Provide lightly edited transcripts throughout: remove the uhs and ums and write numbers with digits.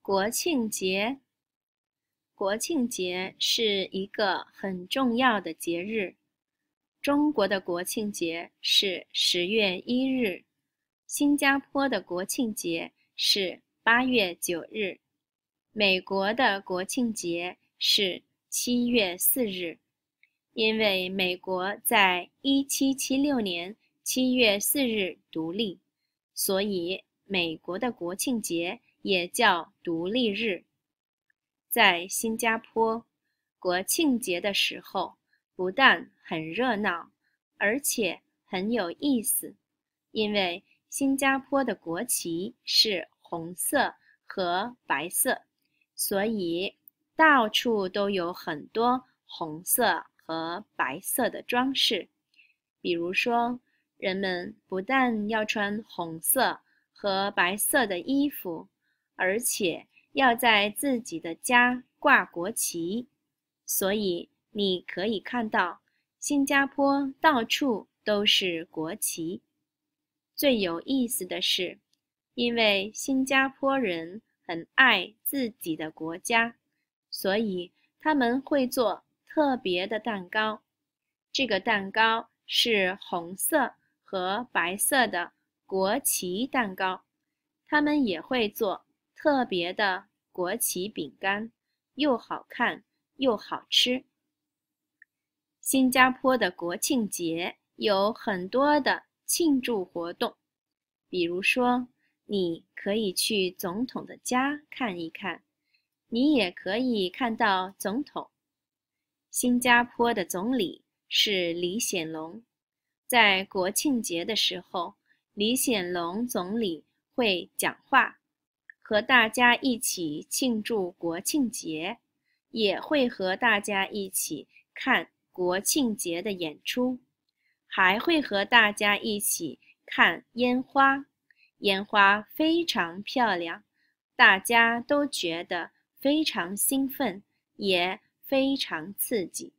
国庆节，国庆节是一个很重要的节日。中国的国庆节是10月1日，新加坡的国庆节是8月9日，美国的国庆节是7月4日。因为美国在1776年7月4日独立，所以美国的国庆节也叫独立日。在新加坡，国庆节的时候不但很热闹，而且很有意思，因为新加坡的国旗是红色和白色，所以到处都有很多红色和白色的装饰。比如说，人们不但要穿红色和白色的衣服，而且要在自己的家挂国旗，所以你可以看到新加坡到处都是国旗。最有意思的是，因为新加坡人很爱自己的国家，所以他们会做特别的蛋糕。这个蛋糕是红色和白色的国旗蛋糕。他们也会做特别的国旗饼干，又好看又好吃。新加坡的国庆节有很多的庆祝活动，比如说，你可以去总统的家看一看，你也可以看到总统。新加坡的总理是李显龙，在国庆节的时候，李显龙总理会讲话，和大家一起庆祝国庆节，也会和大家一起看国庆节的演出，还会和大家一起看烟花。烟花非常漂亮，大家都觉得非常兴奋，也非常刺激。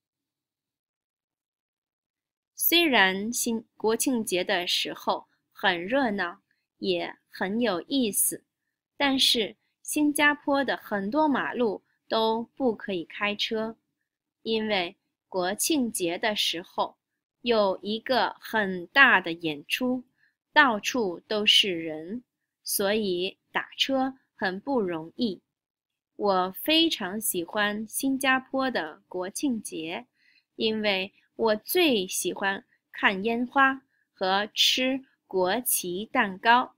虽然国庆节的时候很热闹，也很有意思，但是新加坡的很多马路都不可以开车，因为国庆节的时候有一个很大的演出，到处都是人，所以打车很不容易。我非常喜欢新加坡的国庆节，因为我最喜欢看烟花和吃国旗蛋糕。